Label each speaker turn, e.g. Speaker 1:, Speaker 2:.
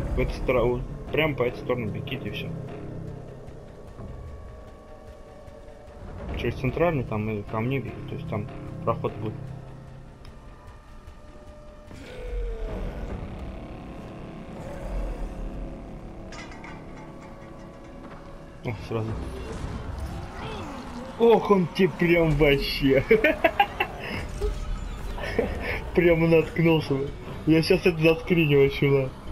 Speaker 1: В эту сторону, прям по этой стороне бегите и все. Через центральный там и ко мне бегите, то есть там проход будет. О, сразу. Ох, он тебе прям вообще. Прямо наткнулся. Я сейчас это заскринил, чувак.